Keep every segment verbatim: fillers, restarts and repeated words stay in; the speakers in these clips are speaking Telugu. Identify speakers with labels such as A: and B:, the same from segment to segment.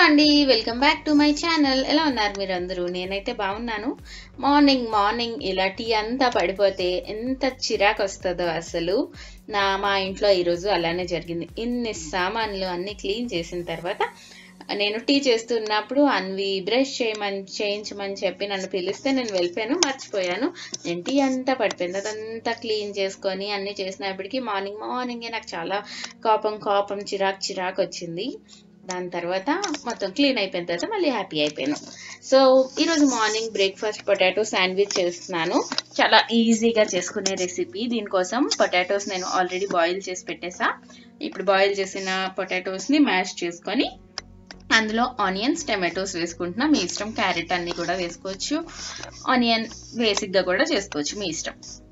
A: అండి welcome back to my channel. ఎలా ఉన్నారు మీరందరూ? నేనైతే బాగున్నాను. మార్నింగ్ మార్నింగ్ ఇలా టీ అంతా పడిపోతే ఎంత చిరాకు వస్తుందో అసలు. నా మా ఇంట్లో ఈరోజు అలానే జరిగింది. ఇన్ని సామాన్లు అన్ని క్లీన్ చేసిన తర్వాత నేను టీ చేస్తున్నప్పుడు అన్వి బ్రష్ చేయమని చేయించమని చెప్పి నన్ను పిలిస్తే నేను వెళ్ళిపోయాను, మర్చిపోయాను. నేను టీ అంతా పడిపోయింది. అదంతా క్లీన్ చేసుకొని అన్ని చేసినప్పటికీ మార్నింగ్ మార్నింగే నాకు చాలా కోపం కోపం చిరాకు చిరాకు వచ్చింది. దాని తర్వాత మొత్తం క్లీన్ అయిపోయిన తర్వాత మళ్ళీ హ్యాపీ అయిపోయాను. సో ఈరోజు మార్నింగ్ బ్రేక్ఫాస్ట్ పొటాటో శాండ్విచ్ చేస్తున్నాను. చాలా ఈజీగా చేసుకునే రెసిపీ. దీనికోసం పొటాటోస్ నేను ఆల్రెడీ బాయిల్ చేసి పెట్టేసా. ఇప్పుడు బాయిల్ చేసిన పొటాటోస్ని మ్యాష్ చేసుకొని అందులో ఆనియన్స్ టమాటోస్ వేసుకుంటున్నా. మీ ఇష్టం, క్యారెట్ అన్ని కూడా వేసుకోవచ్చు. ఆనియన్ బేసిక్గా కూడా చేసుకోవచ్చు, మీ ఇష్టం.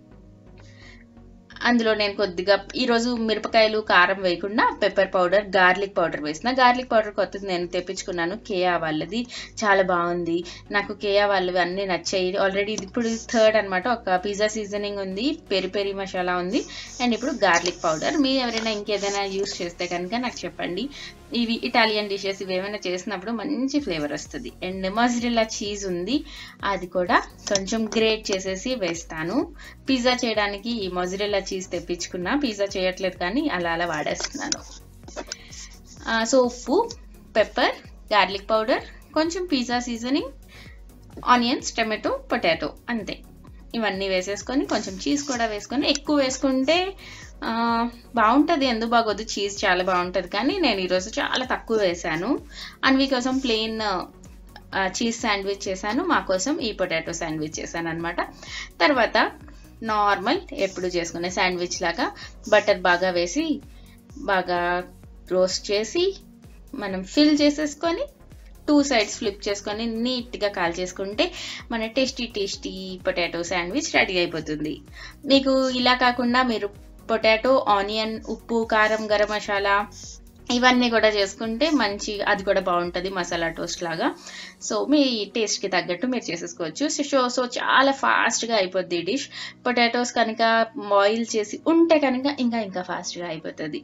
A: అందులో నేను కొద్దిగా ఈరోజు మిరపకాయలు కారం వేయకుండా పెప్పర్ పౌడర్, గార్లిక్ పౌడర్ వేసిన. గార్లిక్ పౌడర్ కొత్తది నేను తెప్పించుకున్నాను, కేయా వాళ్ళది. చాలా బాగుంది. నాకు కేయా వాళ్ళవి అన్నీ నచ్చాయి. ఆల్రెడీ ఇప్పుడు థర్డ్ అనమాట. ఒక పిజ్జా సీజనింగ్ ఉంది, పెరి పెరి మసాలా ఉంది, అండ్ ఇప్పుడు గార్లిక్ పౌడర్. మీరు ఎవరైనా ఇంకేదైనా యూస్ చేస్తే కనుక నాకు చెప్పండి. ఇవి ఇటాలియన్ డిషెస్ ఇవి ఏమైనా చేసినప్పుడు మంచి ఫ్లేవర్ వస్తుంది. అండ్ మోజరెల్లా చీజ్ ఉంది, అది కూడా కొంచెం గ్రేట్ చేసేసి వేస్తాను. పిజ్జా చేయడానికి ఈ మోజరెల్లా చీజ్ తెప్పించుకున్నా. పిజ్జా చేయట్లేదు కానీ అలా అలా వాడేస్తున్నాను. సో ఉప్పు, పెప్పర్, గార్లిక్ పౌడర్, కొంచెం pizza seasoning, onions, tomato, potato, అంతే. ఇవన్నీ వేసేసుకొని కొంచెం చీజ్ కూడా వేసుకొని, ఎక్కువ వేసుకుంటే బాగుంటుంది, ఎందుకు బాగోదు, చీజ్ చాలా బాగుంటుంది. కానీ నేను ఈరోజు చాలా తక్కువ వేసాను. అన్వి కోసం ప్లెయిన్ చీజ్ శాండ్విచ్ చేశాను, మా కోసం ఈ పొటాటో శాండ్విచ్ చేశాను అనమాట. తర్వాత నార్మల్ ఎప్పుడు చేసుకునే శాండ్విచ్ లాగా బటర్ బాగా వేసి బాగా రోస్ట్ చేసి మనం ఫిల్ చేసేసుకొని టూ సైడ్స్ ఫ్లిప్ చేసుకొని నీట్గా కాల్ చేసుకుంటే మన tasty tasty potato sandwich ready అయిపోతుంది. మీకు ఇలా కాకుండా మీరు పొటాటో, ఆనియన్, ఉప్పు, కారం, గరం మసాలా ఇవన్నీ కూడా చేసుకుంటే మంచి, అది కూడా బాగుంటుంది, మసాలా టోస్ట్ లాగా. సో మీ టేస్ట్కి తగ్గట్టు మీరు చేసేసుకోవచ్చు. సో సో చాలా ఫాస్ట్గా అయిపోద్ది ఈ డిష్. పొటాటోస్ కనుక బాయిల్ చేసి ఉంటే కనుక ఇంకా ఇంకా ఫాస్ట్గా అయిపోతుంది.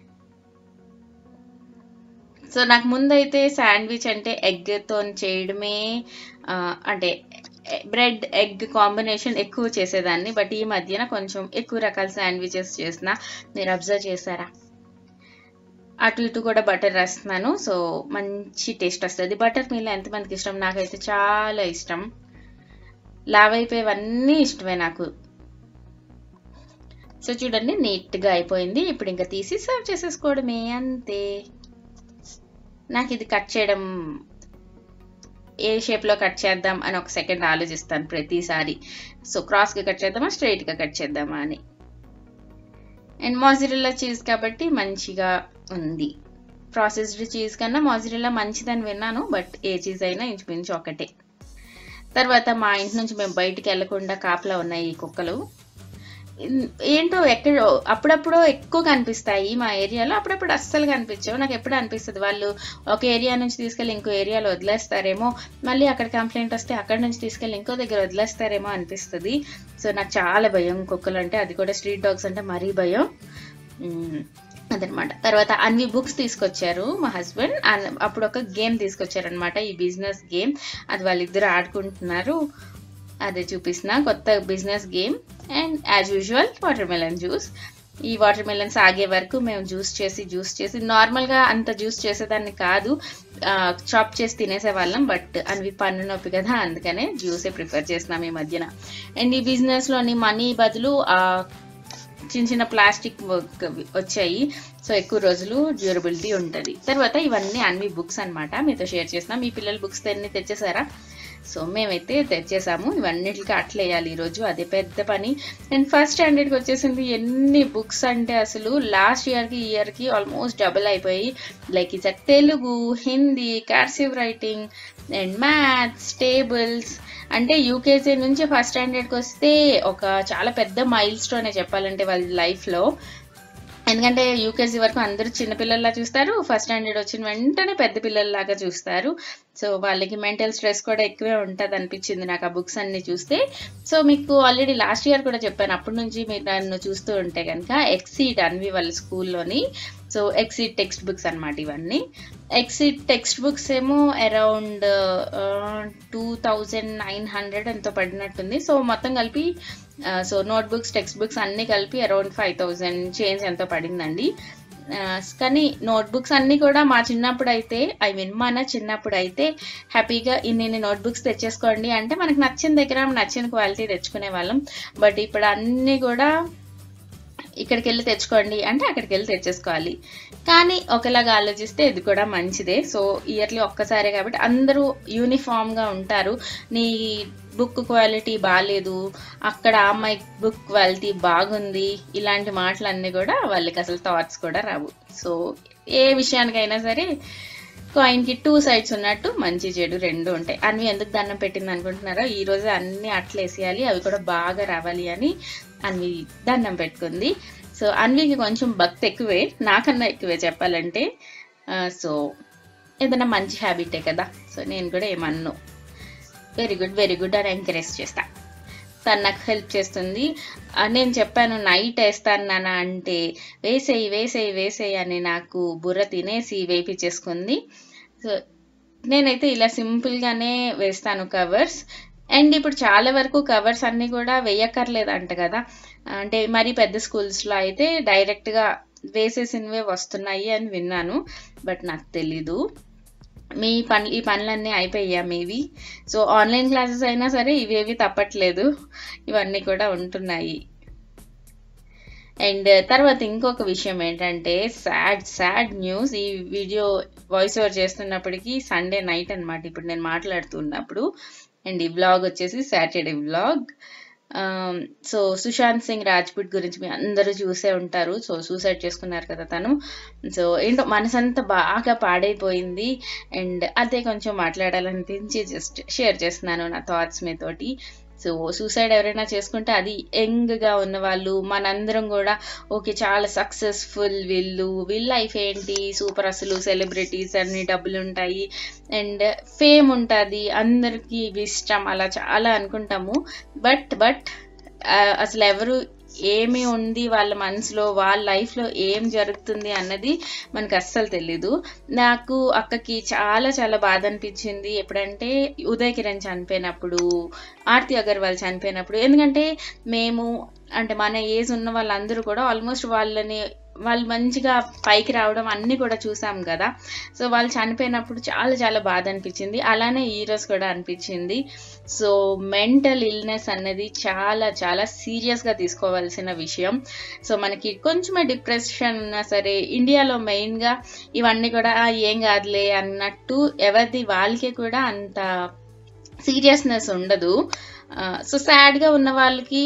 A: సో నాకు ముందైతే శాండ్విచ్ అంటే ఎగ్తో చేయడమే, అంటే బ్రెడ్ ఎగ్ కాంబినేషన్ ఎక్కువ చేసేదాన్ని. బట్ ఈ మధ్యన కొంచెం ఎక్కువ రకాల శాండ్విచెస్ చేసిన. మీరు అబ్జర్వ్ చేశారా? అటు ఇటు కూడా బటర్ వేస్తున్నాను. సో మంచి టేస్ట్ వస్తుంది. బటర్ మీల్ ఎంతమందికి ఇష్టం? నాకైతే చాలా ఇష్టం. లావ్ అయిపోయేవన్నీ ఇష్టమే నాకు. సో చూడండి, నీట్గా అయిపోయింది. ఇప్పుడు ఇంకా తీసి సర్వ్ చేసేసుకోవడమే, అంతే. నాకు ఇది కట్ చేయడం, ఏ షేప్లో కట్ చేద్దాం అని ఒక సెకండ్ ఆలోచిస్తాను ప్రతిసారి. సో క్రాస్గా కట్ చేద్దామా, స్ట్రైట్గా కట్ చేద్దామా అని. అండ్ మోజరెల్లా చీజ్ కాబట్టి మంచిగా ఉంది. ప్రాసెస్డ్ చీజ్ కన్నా మోజరెల్లా మంచిదని విన్నాను, బట్ ఏ చీజ్ అయినా ఇంచుమించు ఒకటే. తర్వాత మా ఇంటి నుంచి మేము బయటికి వెళ్లకుండా కాపలా ఉన్నాయి ఈ కుక్కలు. ఏంటో ఎక్కడో అప్పుడప్పుడు ఎక్కువ కనిపిస్తాయి మా ఏరియాలో, అప్పుడప్పుడు అస్సలు కనిపించవు. నాకు ఎప్పుడు అనిపిస్తుంది వాళ్ళు ఒక ఏరియా నుంచి తీసుకెళ్ళి ఇంకో ఏరియాలో వదిలేస్తారేమో, మళ్ళీ అక్కడ కంప్లైంట్ వస్తే అక్కడ నుంచి తీసుకెళ్ళి ఇంకో దగ్గర వదిలేస్తారేమో అనిపిస్తుంది. సో నాకు చాలా భయం కుక్కలు అంటే, అది కూడా స్ట్రీట్ డాగ్స్ అంటే మరీ భయం అదనమాట. తర్వాత అన్ని బుక్స్ తీసుకొచ్చారు మా హస్బెండ్. అప్పుడు ఒక గేమ్ తీసుకొచ్చారనమాట, ఈ బిజినెస్ గేమ్. అది వాళ్ళిద్దరు ఆడుకుంటున్నారు, అదే చూపిస్తున్నా, కొత్త business game. And as usual watermelon juice. ఈ వాటర్ మెలన్స్ ఆగే వరకు మేము జ్యూస్ చేసి జ్యూస్ చేసి నార్మల్గా అంత జ్యూస్ చేసేదాన్ని కాదు, చాప్ చేసి తినేసేవాళ్ళం. బట్ అవి పన్ను నొప్పి కదా, అందుకనే జ్యూసే ప్రిఫర్ చేస్తున్నాం ఈ మధ్యన. అండ్ ఈ బిజినెస్లోని మనీ బదులు చిన్న చిన్న ప్లాస్టిక్ వచ్చాయి, సో ఎక్కువ రోజులు డ్యూరబిలిటీ ఉంటుంది. తర్వాత ఇవన్నీ అన్ని బుక్స్ అనమాట, మీతో షేర్ చేస్తున్నాం. మీ పిల్లల బుక్స్ అన్ని తెచ్చేసారా? సో మేమైతే తెచ్చేసాము. ఇవన్నిటికీ అట్లేయాలి ఈరోజు, అదే పెద్ద పని. అండ్ ఫస్ట్ స్టాండర్డ్కి వచ్చేసింది. ఎన్ని బుక్స్ అంటే అసలు లాస్ట్ ఇయర్కి ఈ ఇయర్కి ఆల్మోస్ట్ డబుల్ అయిపోయి. Like it's Telugu, Hindi, cursive writing and maths, tables. అంటే యూకేజీ నుంచి ఫస్ట్ స్టాండర్డ్కి వస్తే ఒక చాలా పెద్ద మైల్ స్టోనే చెప్పాలంటే వాళ్ళ లైఫ్లో. ఎందుకంటే యూకేజీ వరకు అందరూ చిన్నపిల్లల్లా చూస్తారు, ఫస్ట్ స్టాండర్డ్ వచ్చిన వెంటనే పెద్ద పిల్లల్లాగా చూస్తారు. సో వాళ్ళకి మెంటల్ స్ట్రెస్ కూడా ఎక్కువే ఉంటుంది అనిపించింది నాకు ఆ బుక్స్ అన్ని చూస్తే. సో మీకు ఆల్రెడీ లాస్ట్ ఇయర్ కూడా చెప్పాను, అప్పటి నుంచి మీరు నన్ను చూస్తూ ఉంటే కనుక ఎక్సీడ్ అన్వి వాళ్ళ స్కూల్లోని, సో ఎక్సీడ్ టెక్స్ట్ బుక్స్ అనమాట ఇవన్నీ. ఎక్సీడ్ టెక్స్ట్ బుక్స్ ఏమో around two thousand nine hundred ఎంతో పడినట్టుంది. సో మొత్తం కలిపి so note books text books అన్నీ కలిపి అరౌండ్ ఫైవ్ థౌజండ్ చేంజ్ ఎంతో పడిందండి. కానీ నోట్ బుక్స్ అన్నీ కూడా మా చిన్నప్పుడు అయితే, ఐ మీన్ మన చిన్నప్పుడు అయితే హ్యాపీగా ఇన్ని నోట్ బుక్స్ తెచ్చేసుకోండి అంటే మనకు నచ్చిన దగ్గర నచ్చిన క్వాలిటీ తెచ్చుకునే వాళ్ళం. బట్ ఇప్పుడు అన్నీ కూడా ఇక్కడికి వెళ్ళి తెచ్చుకోండి అంటే అక్కడికి వెళ్ళి తెచ్చేసుకోవాలి. కానీ ఒకలాగా ఆలోచిస్తే ఇది కూడా మంచిదే. సో ఇయర్లీ ఒక్కసారే కాబట్టి అందరూ యూనిఫామ్గా ఉంటారు. నీ బుక్ క్వాలిటీ బాగాలేదు, అక్కడ ఆ అమ్మాయి బుక్ క్వాలిటీ బాగుంది, ఇలాంటి మాటలన్నీ కూడా వాళ్ళకి అసలు థాట్స్ కూడా రావు. సో ఏ విషయానికైనా సరే కాయిన్కి టూ సైడ్స్ ఉన్నట్టు మంచి చెడు రెండు ఉంటాయి. అన్వి ఎందుకు దండం పెట్టింది అనుకుంటున్నారో, ఈ రోజు అన్ని అట్లేసేయాలి అవి కూడా బాగా రావాలి అని అన్వి దండం పెట్టుకుంది. సో అన్వికి కొంచెం భక్తి ఎక్కువే, నాకన్నా ఎక్కువే చెప్పాలంటే. సో ఏదైనా మంచి హ్యాబిటే కదా, సో నేను కూడా ఏమన్ను వెరీ గుడ్ వెరీ గుడ్ అని ఎంకరేజ్ చేస్తా. తను నాకు హెల్ప్ చేస్తుంది. నేను చెప్పాను నైట్ వేస్తాను నాన్న అంటే వేసేయి వేసేయి వేసేయి అని నాకు బుర్ర తినేసి వేయించేసుకుంది. సో నేనైతే ఇలా సింపుల్గానే వేస్తాను కవర్స్. అండ్ ఇప్పుడు చాలా వరకు కవర్స్ అన్నీ కూడా వేయక్కర్లేదంట కదా, అంటే మరి పెద్ద స్కూల్స్లో అయితే డైరెక్ట్గా వేసేసినవే వస్తున్నాయి అని విన్నాను. బట్ నాకు తెలీదు. మీ పని ఈ పనులన్నీ అయిపోయా మీవి. సో ఆన్లైన్ క్లాసెస్ అయినా సరే ఇవేవి తప్పట్లేదు, ఇవన్నీ కూడా ఉంటున్నాయి. అండ్ తర్వాత ఇంకొక విషయం ఏంటంటే సాడ్ సాడ్ న్యూస్. ఈ వీడియో వాయిస్ ఓవర్ చేస్తున్నప్పటికీ సండే నైట్ అనమాట ఇప్పుడు నేను మాట్లాడుతున్నప్పుడు. అండ్ ఈ వ్లాగ్ వచ్చేసి Saturday vlog. So Sushant Singh Rajput గురించి మీ అందరూ చూసే ఉంటారు. సో సూసైడ్ చేసుకున్నారు కదా తను. సో ఏంటో మనసంతా బాగా పాడైపోయింది. అండ్ అదే కొంచెం మాట్లాడాలనిపించి జస్ట్ షేర్ చేస్తున్నాను నా థాట్స్ మీతోటి. సో సూసైడ్ ఎవరైనా చేసుకుంటే అది యంగ్గా ఉన్న వాళ్ళు, మనందరం కూడా ఓకే చాలా సక్సెస్ఫుల్, వీళ్ళు వీళ్ళ లైఫ్ ఏంటి సూపర్, అసలు సెలబ్రిటీస్ అన్ని డబ్బులు ఉంటాయి అండ్ ఫేమ్ ఉంటుంది, అందరికీ ఇష్టం, అలా చాలా అనుకుంటాము. బట్ బట్ అసలు ఎవరు ఏమి ఉంది వాళ్ళ మనసులో, వాళ్ళ లైఫ్లో ఏం జరుగుతుంది అన్నది మనకు అస్సలు తెలీదు. నాకు అక్కకి చాలా చాలా బాధ అనిపించింది ఎప్పుడంటే ఉదయ్ కిరణ్ చనిపోయినప్పుడు, ఆర్తి అగర్వాల్ చనిపోయినప్పుడు. ఎందుకంటే మేము అంటే మన ఏజ్ ఉన్న వాళ్ళందరూ కూడా ఆల్మోస్ట్ వాళ్ళని వాళ్ళు మంచిగా పైకి రావడం అన్నీ కూడా చూసాం కదా. సో వాళ్ళు చనిపోయినప్పుడు చాలా చాలా బాధ అనిపించింది. అలానే ఈ రోజు కూడా అనిపించింది. సో మెంటల్ ఇల్నెస్ అనేది చాలా చాలా సీరియస్గా తీసుకోవాల్సిన విషయం. సో మనకి కొంచెమే డిప్రెషన్ ఉన్నా సరే ఇండియాలో మెయిన్గా ఇవన్నీ కూడా ఏం కాదులే అన్నట్టు ఎవరిది వాళ్ళకి కూడా అంత సీరియస్నెస్ ఉండదు. సో సాడ్గా ఉన్న వాళ్ళకి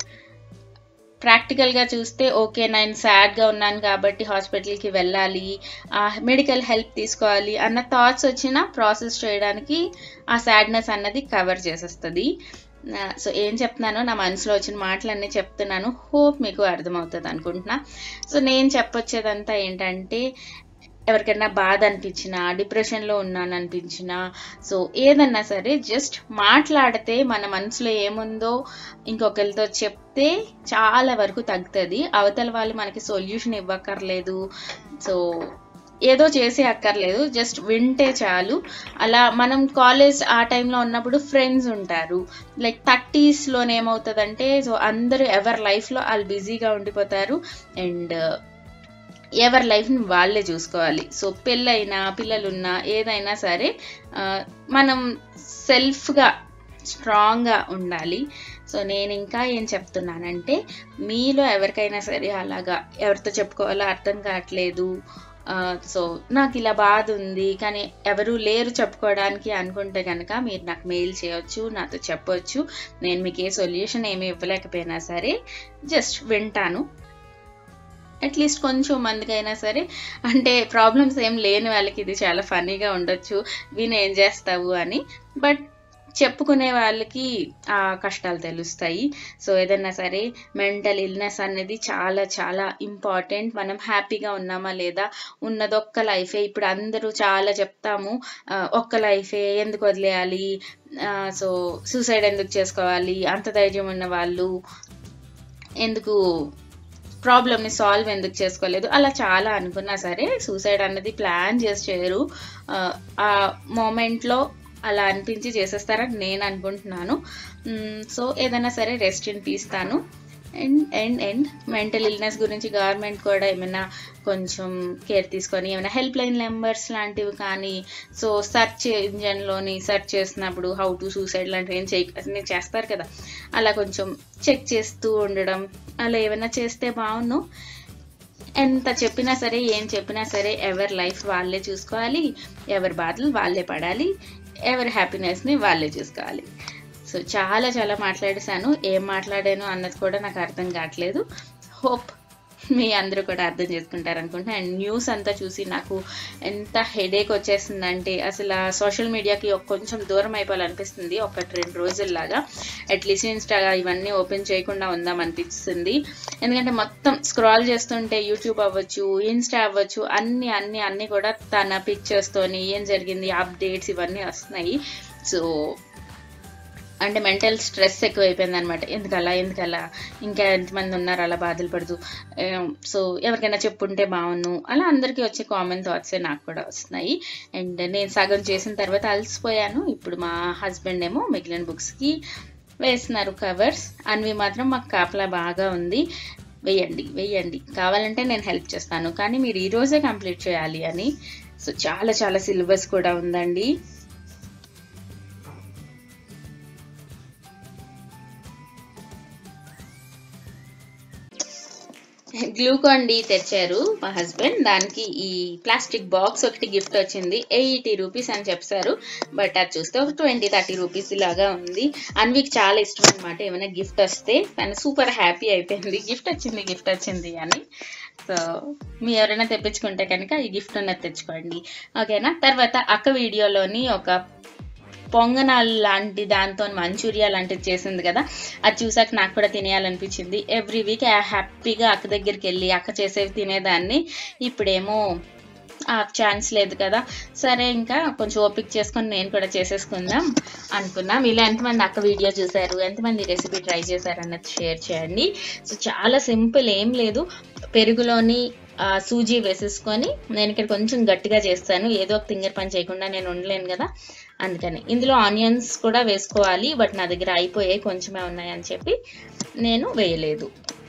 A: ప్రాక్టికల్గా చూస్తే ఓకే నేను సాడ్గా ఉన్నాను కాబట్టి హాస్పిటల్కి వెళ్ళాలి, మెడికల్ హెల్ప్ తీసుకోవాలి అన్న థాట్స్ వచ్చినా ప్రాసెస్ చేయడానికి ఆ సాడ్నెస్ అన్నది కవర్ చేసేస్తుంది. సో ఏం చెప్తున్నానో నా మనసులో వచ్చిన మాటలన్నీ చెప్తున్నాను, హోప్ మీకు అర్థమవుతుంది అనుకుంటున్నా. సో నేను చెప్పొచ్చేదంతా ఏంటంటే ఎవరికైనా బాధ అనిపించినా, డిప్రెషన్లో ఉన్నాను అనిపించినా, సో ఏదన్నా సరే జస్ట్ మాట్లాడితే మన మనసులో ఏముందో ఇంకొకరితో చెప్తే చాలా వరకు తగ్గుతుంది. అవతల వాళ్ళు మనకి సొల్యూషన్ ఇవ్వక్కర్లేదు, సో ఏదో చేసే అక్కర్లేదు, జస్ట్ వింటే చాలు. అలా మనం కాలేజ్ ఆ టైంలో ఉన్నప్పుడు ఫ్రెండ్స్ ఉంటారు. లైక్ థర్టీస్లోనే ఏమవుతుందంటే సో అందరూ ఎవరి లైఫ్లో వాళ్ళు బిజీగా ఉండిపోతారు అండ్ ఎవరి లైఫ్ని వాళ్ళే చూసుకోవాలి. సో పెళ్ళైనా పిల్లలున్నా ఏదైనా సరే మనం సెల్ఫ్గా స్ట్రాంగ్గా ఉండాలి. సో నేను ఇంకా ఏం చెప్తున్నానంటే మీలో ఎవరికైనా సరే అలాగా ఎవరితో చెప్పుకోవాలో అర్థం కావట్లేదు, సో నాకు ఇలా బాధ ఉంది కానీ ఎవరు లేరు చెప్పుకోవడానికి అనుకుంటే కనుక మీరు నాకు మెయిల్ చేయొచ్చు, నాతో చెప్పొచ్చు. నేను మీకు ఏ సొల్యూషన్ ఏమి ఇవ్వలేకపోయినా సరే జస్ట్ వింటాను. అట్లీస్ట్ కొంచెం మందికైనా సరే, అంటే ప్రాబ్లమ్స్ ఏం లేని వాళ్ళకి ఇది చాలా ఫన్నీగా ఉండొచ్చు, విని ఏం చేస్తావు అని. బట్ చెప్పుకునే వాళ్ళకి ఆ కష్టాలు తెలుస్తాయి. సో ఏదైనా సరే మెంటల్ ఇల్నెస్ అనేది చాలా చాలా ఇంపార్టెంట్. మనం హ్యాపీగా ఉన్నామా లేదా, ఉన్నదొక్క లైఫే. ఇప్పుడు అందరూ చాలా చెప్తాము, ఒక్క లైఫే ఎందుకు వదిలేయాలి, సో సూసైడ్ ఎందుకు చేసుకోవాలి, అంత ధైర్యం ఉన్న వాళ్ళు ఎందుకు ప్రాబ్లమ్ని సాల్వ్ ఎందుకు చేసుకోలేదు, అలా చాలా అనుకున్నా సరే సూసైడ్ అన్నది ప్లాన్ చేసి చేయరు. ఆ మూమెంట్లో అలా అనిపించి చేసేస్తారని నేను అనుకుంటున్నాను. సో ఏదైనా సరే రెస్ట్ ఇన్ పీస్ తాను. And and and mental illness గురించి గవర్నమెంట్ కూడా ఏమైనా కొంచెం కేర్ తీసుకొని ఏమైనా హెల్ప్ లైన్ నెంబర్స్ లాంటివి కానీ, సో సెర్చ్ ఇంజన్లోని సెర్చ్ చేసినప్పుడు హౌ టు సూసైడ్ లాంటివి ఏం చేయ చేస్తారు కదా, అలా కొంచెం చెక్ చేస్తూ ఉండడం, అలా ఏమైనా చేస్తే బాగుండు. ఎంత చెప్పినా సరే ఏం చెప్పినా సరే ఎవరి లైఫ్ వాళ్ళే చూసుకోవాలి, ఎవరి బాధలు వాళ్ళే పడాలి, ఎవరి హ్యాపీనెస్ని వాళ్ళే చూసుకోవాలి. సో చాలా చాలా మాట్లాడేశాను, ఏం మాట్లాడాను అన్నది కూడా నాకు అర్థం కావట్లేదు. హోప్ మీ అందరూ కూడా అర్థం చేసుకుంటారు అనుకుంటున్నా. అండ్ న్యూస్ అంతా చూసి నాకు ఎంత హెడేక్ వచ్చేసిందంటే అసలు సోషల్ మీడియాకి కొంచెం దూరం అయిపోవాలనిపిస్తుంది ఒకటి రెండు రోజుల్లాగా. అట్లీస్ట్ ఇన్స్టా ఇవన్నీ ఓపెన్ చేయకుండా ఉందాం అనిపిస్తుంది. ఎందుకంటే మొత్తం స్క్రాల్ చేస్తుంటే యూట్యూబ్ అవ్వచ్చు, ఇన్స్టా అవ్వచ్చు, అన్ని అన్ని అన్ని కూడా తన పిక్చర్స్తోని ఏం జరిగింది అప్డేట్స్ ఇవన్నీ వస్తున్నాయి. సో అంటే మెంటల్ స్ట్రెస్ ఎక్కువైపోయింది అనమాట. ఎందుకలా ఎందుకలా ఇంకా ఎంతమంది ఉన్నారు అలా బాధలు పడుతూ, సో ఎవరికైనా చెప్పుంటే బాగున్ను, అలా అందరికీ వచ్చే కామన్ థాట్సే నాకు కూడా వస్తున్నాయి. అండ్ నేను సగం చేసిన తర్వాత అలసిపోయాను. ఇప్పుడు మా హస్బెండ్ ఏమో మిగిలిన బుక్స్కి వేస్తున్నారు కవర్స్. అన్వి మాత్రం మాకు కాపలా బాగా ఉంది, వేయండి వేయండి కావాలంటే నేను హెల్ప్ చేస్తాను, కానీ మీరు ఈరోజే కంప్లీట్ చేయాలి అని. సో చాలా చాలా సిలబస్ కూడా ఉందండి. గ్లూకాన్ డి తెచ్చారు మా హస్బెండ్, దానికి ఈ ప్లాస్టిక్ బాక్స్ ఒకటి గిఫ్ట్ వచ్చింది. ఎయిటీ రూపీస్ అని చెప్పారు, బట్ అది చూస్తే ఒక ట్వంటీ థర్టీ రూపీస్ లాగా ఉంది. అన్వికి చాలా ఇష్టం అనమాట ఏమైనా గిఫ్ట్ వస్తే, తను సూపర్ హ్యాపీ అయిపోయింది గిఫ్ట్ వచ్చింది గిఫ్ట్ వచ్చింది అని. సో మీ ఎవరైనా తెప్పించుకుంటే కనుక ఈ గిఫ్ట్ ఉన్నది తెచ్చుకోండి, ఓకేనా. తర్వాత అక్క వీడియోలోని ఒక పొంగనాలు లాంటి దాంతో మంచూరియా లాంటిది చేసింది కదా, అది చూసాక నాకు కూడా తినేయాలనిపించింది. ఎవ్రీ వీక్ హ్యాపీగా అక్క దగ్గరికి వెళ్ళి అక్క చేసేవి తినేదాన్ని. ఇప్పుడేమో ఆ ఛాన్స్ లేదు కదా, సరే ఇంకా కొంచెం ఓపిక చేసుకొని నేను కూడా చేసేసుకుందాం అనుకున్నాం. ఇలా ఎంతమంది అక్క వీడియో చూసారు, ఎంతమంది రెసిపీ ట్రై చేశారు అన్నది షేర్ చేయండి. సో చాలా సింపుల్, ఏం లేదు, పెరుగులోని సూజీ వేసేసుకొని, నేను ఇక్కడ కొంచెం గట్టిగా చేస్తాను, ఏదో ఒక తింగర్ పని చేయకుండా నేను ఉండలేను కదా, అందుకని. ఇందులో ఆనియన్స్ కూడా వేసుకోవాలి, బట్ నా దగ్గర అయిపోయాయి, కొంచెమే ఉన్నాయని చెప్పి నేను వేయలేదు.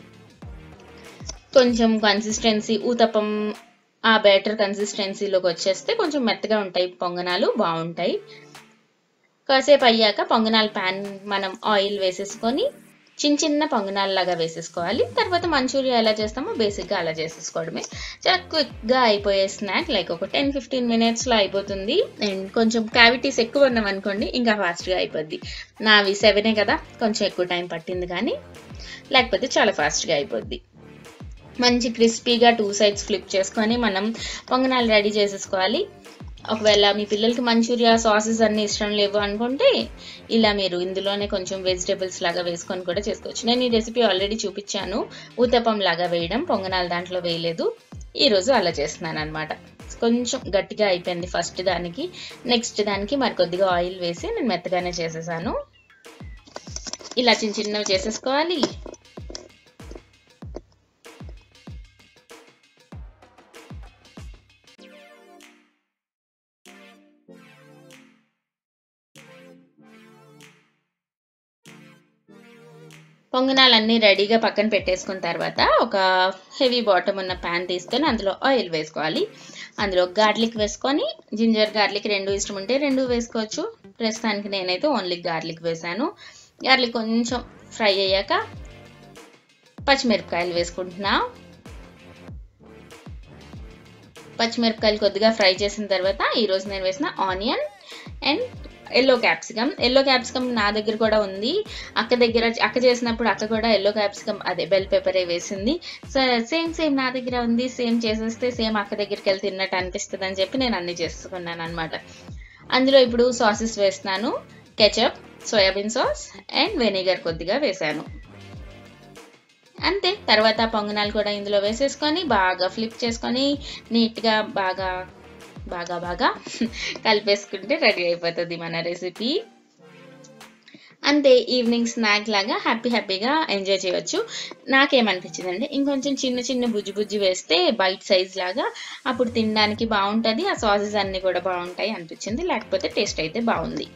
A: కొంచెం కన్సిస్టెన్సీ ఊతప్పం ఆ బ్యాటర్ కన్సిస్టెన్సీలోకి వచ్చేస్తే కొంచెం మెత్తగా ఉంటాయి పొంగనాలు, బాగుంటాయి. కాసేపు అయ్యాక పొంగనాల ప్యాన్ మనం ఆయిల్ వేసేసుకొని చిన్న చిన్న పొంగనాలలాగా వేసేసుకోవాలి. తర్వాత మంచూరియా ఎలా చేస్తామో బేసిక్గా అలా చేసేసుకోవడమే. చాలా క్విక్గా అయిపోయే స్నాక్, లైక్ ఒక టెన్ ఫిఫ్టీన్ మినిట్స్లో అయిపోతుంది. అండ్ కొంచెం క్యావిటీస్ ఎక్కువ ఉన్నాం అనుకోండి ఇంకా ఫాస్ట్గా అయిపోద్ది. నావి సెవెనే కదా, కొంచెం ఎక్కువ టైం పట్టింది, కానీ లేకపోతే చాలా ఫాస్ట్గా అయిపోద్ది. మంచి క్రిస్పీగా టూ సైడ్స్ ఫ్లిప్ చేసుకొని మనం పొంగనాలు రెడీ చేసేసుకోవాలి. ఒకవేళ మీ పిల్లలకి మంచూరియా సాసెస్ అన్ని ఇష్టం లేవు అనుకుంటే ఇలా మీరు ఇందులోనే కొంచెం వెజిటేబుల్స్ లాగా వేసుకొని కూడా చేసుకోవచ్చు. నేను ఈ రెసిపీ ఆల్రెడీ చూపించాను, ఊతప్పం లాగా వేయడం, పొంగనాలు దాంట్లో వేయలేదు. ఈరోజు అలా చేస్తున్నాను అనమాట. కొంచెం గట్టిగా అయిపోయింది ఫస్ట్ దానికి, నెక్స్ట్ దానికి మరి కొద్దిగా ఆయిల్ వేసి నేను మెత్తగానే చేసేసాను. ఇలా చిన్న చిన్నవి చేసేసుకోవాలి. పొంగనాలన్నీ రెడీగా పక్కన పెట్టేసుకున్న తర్వాత ఒక హెవీ బాటమ్ ఉన్న ప్యాన్ తీసుకొని అందులో ఆయిల్ వేసుకోవాలి. అందులో గార్లిక్ వేసుకొని, జింజర్ గార్లిక్ రెండు ఇష్టం ఉంటే రెండు వేసుకోవచ్చు. ప్రస్తుతానికి నేనైతే ఓన్లీ గార్లిక్ వేసాను. గార్లిక్ కొంచెం ఫ్రై అయ్యాక పచ్చిమిరపకాయలు వేసుకుంటున్నా. పచ్చిమిరపకాయలు కొద్దిగా ఫ్రై చేసిన తర్వాత ఈరోజు నేను వేసిన onion and yellow capsicum. Yellow capsicum నా దగ్గర కూడా ఉంది, అక్క దగ్గర అక్క చేసినప్పుడు అక్క కూడా ఎల్లో క్యాప్సికమ్ అదే బెల్ పెప్పరే వేసింది. సో సేమ్ సేమ్ నా దగ్గర ఉంది, సేమ్ చేసేస్తే సేమ్ అక్క దగ్గరికి వెళ్ళి తిన్నట్టు అనిపిస్తుంది అని చెప్పి నేను అన్ని చేసుకున్నాను అనమాట. అందులో ఇప్పుడు సాసెస్ వేస్తున్నాను. Ketchup, soya bean sauce and vinegar కొద్దిగా వేసాను. అంతే. తర్వాత పొంగనాలు కూడా ఇందులో వేసేసుకొని బాగా ఫ్లిప్ చేసుకొని నీట్గా బాగా బాగా బాగా కలిపేసుకుంటే రెడీ అయిపోతుంది మన రెసిపీ. అంతే, ఈవినింగ్ స్నాక్ లాగా హ్యాపీ హ్యాపీగా ఎంజాయ్ చేయవచ్చు. నాకేమనిపించింది అంటే ఇంకొంచెం చిన్న చిన్న బుజ్జి బుజ్జి వేస్తే బైట్ సైజ్ లాగా అప్పుడు తినడానికి బాగుంటుంది, ఆ సాసెస్ అన్నీ కూడా బాగుంటాయి అనిపించింది. లేకపోతే టేస్ట్ అయితే బాగుంది.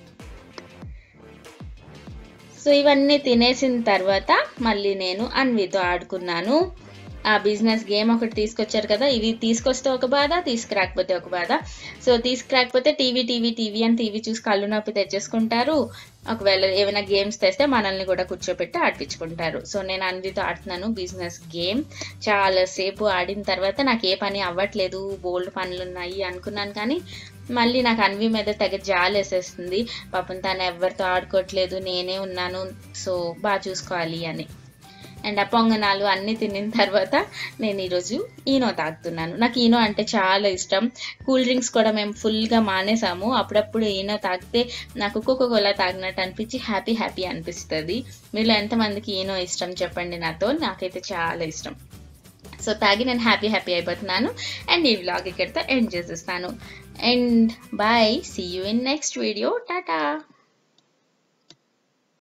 A: సో ఇవన్నీ తినేసిన తర్వాత మళ్ళీ నేను అన్వితో ఆడుకున్నాను. ఆ బిజినెస్ గేమ్ ఒకటి తీసుకొచ్చారు కదా, ఇవి తీసుకొస్తే ఒక బాధ, తీసుకురాకపోతే ఒక బాధ. సో తీసుకురాకపోతే టీవీ టీవీ టీవీ అని టీవీ చూసి కళ్ళు నొప్పి తెచ్చేసుకుంటారు. ఒకవేళ ఏమైనా గేమ్స్ తెస్తే మనల్ని కూడా కూర్చోపెట్టి ఆడిపించుకుంటారు. సో నేను అన్వితో ఆడుతున్నాను బిజినెస్ గేమ్. చాలాసేపు ఆడిన తర్వాత నాకు ఏ పని అవ్వట్లేదు, బోల్డ్ పనులు ఉన్నాయి అనుకున్నాను. కానీ మళ్ళీ నాకు అన్వి మీద తెగ జాలేసేస్తుంది. పాపం తను ఎవరితో ఆడుకోవట్లేదు, నేనే ఉన్నాను, సో బాగా చూసుకోవాలి అని. అండ్ ఆ పొంగనాలు అన్నీ తినిన తర్వాత నేను ఈరోజు ఈనో తాగుతున్నాను. నాకు ఈనో అంటే చాలా ఇష్టం. కూల్ డ్రింక్స్ కూడా మేము ఫుల్గా మానేసాము. అప్పుడప్పుడు ఈనో తాగితే నాకు కోకో కోలా తాగినట్టు అనిపించి హ్యాపీ హ్యాపీ అనిపిస్తుంది. మీలో ఎంతమందికి ఈనో ఇష్టం చెప్పండి నాతో. నాకైతే చాలా ఇష్టం. సో తాగి నేను హ్యాపీ హ్యాపీ అయిపోతున్నాను. అండ్ ఈ వ్లాగ్ ఇక్కడితో ఎండ్ చేసేస్తాను. And bye, see you in next video. Tata.